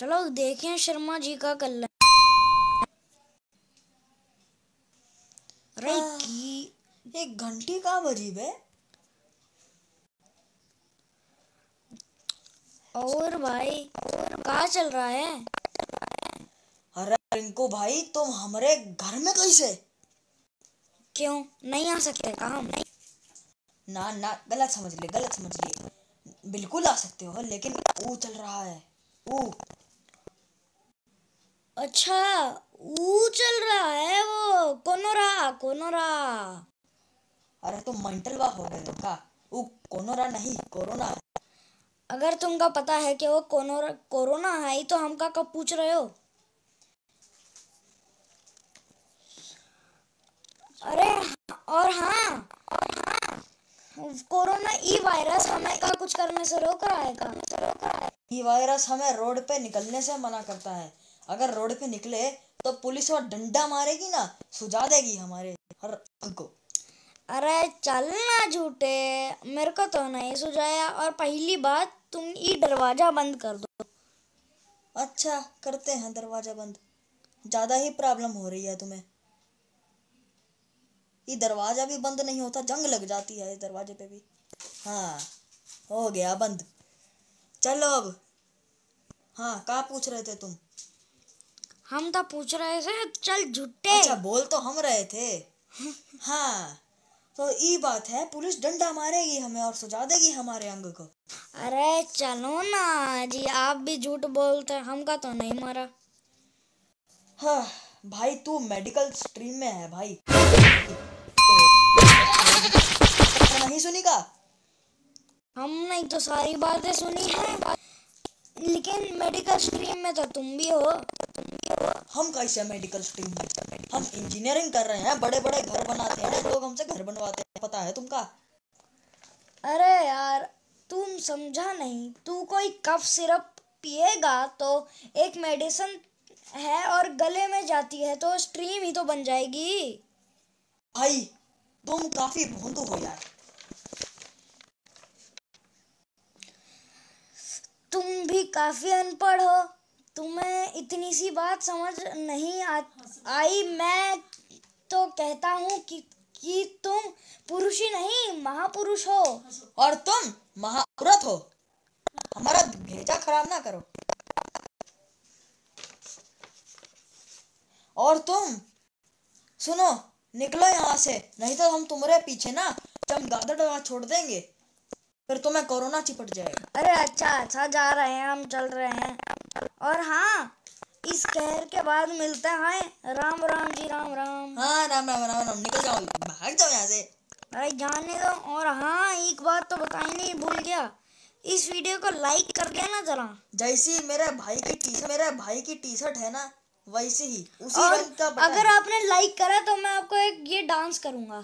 चलो देखें शर्मा जी का कल। अरे की एक घंटी कहाँ बजी बे? और भाई कहाँ चल रहा है? अरे रिंकू भाई, तुम हमारे घर में कैसे? क्यों नहीं आ सकते का हम? ना ना, गलत समझ लिए। बिल्कुल आ सकते हो, लेकिन वो चल रहा है वो। अच्छा, वो चल रहा है वो कोनोरा। अरे तुम मेंटल हो गए हो का? वो कोनोरा नहीं, कोरोना है। अगर तुमका पता है कि वो कोरोना है तो हमका कब पूछ रहे हो? अरे और हाँ, कोरोना ई वायरस हमें का कुछ करने से रोक रहा है का? ये वायरस हमें रोड पे निकलने से मना करता है। अगर रोड पे निकले तो पुलिस और डंडा मारेगी ना, सुझा देगी हमारे हर को। अरे चल ना झूठे, मेरे को तो नहीं सुझाया। और पहली बात, तुम ये दरवाजा बंद कर दो। अच्छा, करते हैं दरवाजा बंद। ज्यादा ही प्रॉब्लम हो रही है तुम्हें। ये दरवाजा भी बंद नहीं होता, जंग लग जाती है इस दरवाजे पे भी। हाँ, हो गया बंद। चलो अब। हाँ, क्या पूछ रहे थे तुम? हम तो पूछ रहे थे, चल झूठे। अच्छा, बोल तो हम रहे थे। हाँ, तो ये बात है, पुलिस डंडा मारेगी हमें और सुझा देगी हमारे अंग को। अरे चलो ना जी, आप भी झूठ बोलते, हमका तो नहीं मारा। हाँ भाई, तू मेडिकल स्ट्रीम में है भाई। नहीं सुनी का? हमने तो सारी बातें सुनी है, लेकिन मेडिकल स्ट्रीम में तो तुम भी हो। हम कैसे मेडिकल स्ट्रीम में? हम इंजीनियरिंग कर रहे हैं, बड़े बड़े घर बनाते हैं लोग, हमसे घर बनवाते हैं, पता है तुमका? अरे यार, तुम समझा नहीं। तू कोई कफ सिरप पिएगा तो एक मेडिसिन है और गले में जाती है तो स्ट्रीम ही तो बन जाएगी। भाई तुम काफी भोंदू हो यार। तुम भी काफी अनपढ़ हो, तुम्हें इतनी सी बात समझ नहीं आई। मैं तो कहता हूँ कि तुम पुरुष ही नहीं महापुरुष हो। और तुम महापुरुष हो। हमारा भेजा खराब ना करो। और तुम सुनो, निकलो यहाँ से, नहीं तो हम तुम्हारे पीछे ना चमगादड़ छोड़ देंगे, फिर तुम्हें कोरोना चिपट जाएगा। अरे अच्छा जा रहे हैं, हम चल रहे हैं। और हाँ, इस कहर के बाद मिलते हैं। राम राम जी, राम राम। हाँ, राम राम राम राम, निकल जाओ, भाग जाओ यहाँ से। अरे जाने दो। और हाँ, एक बात तो बताई नहीं भूल गया, इस वीडियो को लाइक कर देना जरा। जैसी मेरे भाई की टी शर्ट है ना, वैसे ही उसी और रंग का बटन। अगर आपने लाइक करा तो मैं आपको एक ये डांस करूंगा।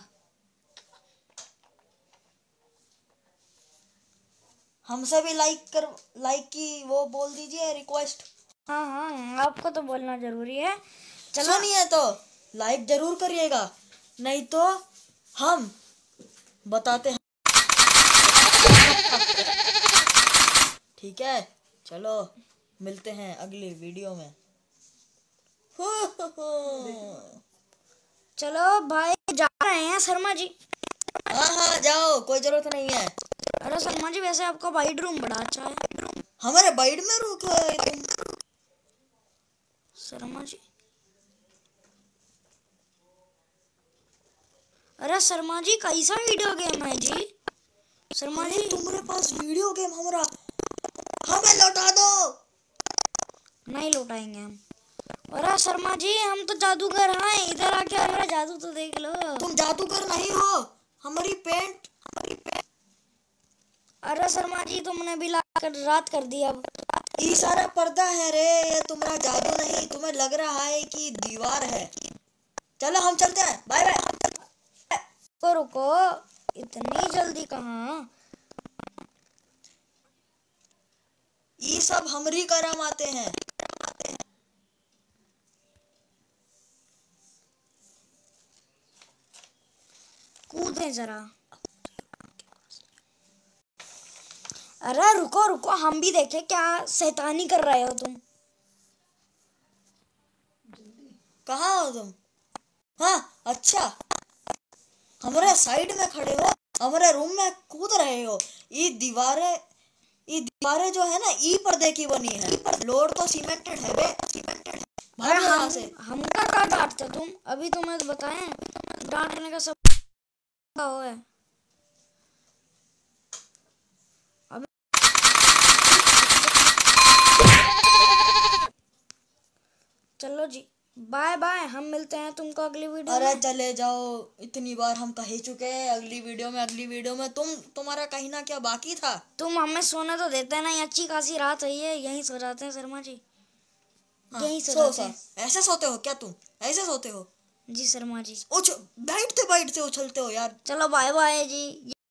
हमसे भी लाइक की वो बोल दीजिए, रिक्वेस्ट। हाँ, आपको तो बोलना जरूरी है। चलो सुनिए तो लाइक जरूर करिएगा, नहीं तो हम बताते हैं। ठीक है, चलो मिलते हैं अगली वीडियो में। चलो भाई, जा रहे हैं शर्मा जी। हाँ हाँ, जाओ, कोई जरूरत नहीं है। अरे शर्मा जी, वैसे आपका वाइड रूम बड़ा अच्छा है। हमारे बाइट में रुको तुम। शर्मा जी, अरे शर्मा जी, कैसा वीडियो गेम है जी? शर्मा जी, तुम्हारे पास वीडियो गेम हमारा, हमें लौटा दो। नहीं लौटाएंगे हम। अरे शर्मा जी, हम तो जादूगर हैं, इधर आके हमारा जादू तो देख लो। तुम जादूगर नहीं हो, हमारी पेंट। अरे शर्मा जी, तुमने भी रात कर दी अब। ये सारा पर्दा है रे, ये तुम्हारा जादू नहीं, तुम्हें लग रहा है कि दीवार है। चलो हम चलते हैं, बाय बाय। रुको रुको, इतनी जल्दी कहाँ? ये सब हमरी करम आते हैं। कूदे जरा। अरे रुको रुको, हम भी देखे क्या शैतानी कर रहे हो तुम। कहाँ हो तुम? हाँ अच्छा, हमारे साइड में खड़े हो, हमारे रूम में कूद रहे हो। ये दीवारें जो है ना ई पर्दे की बनी है, फ्लोर तो सीमेंटेड है बे, सीमेंटेड। भाग यहाँ से। हमका का डांटते तुम? अभी तुम्हें तो बताएं, डांटने का सब हो है। अभी चलो जी, बाय बाय, हम मिलते हैं तुमको अगली वीडियो अरे में। चले जाओ, इतनी बार हम कह ही चुके हैं अगली वीडियो में तुम्हारा कहीं ना क्या बाकी था। तुम हमें सोने तो देते नहीं, अच्छी खासी रात है ये, यहीं सो जाते हैं शर्मा जी, हाँ, यहीं सो सो जाते हैं। ऐसे सोते हो क्या तुम? ऐसे सोते हो? जी शर्मा जी। बैठते उछलते हो यार। चलो बाय बाय जी।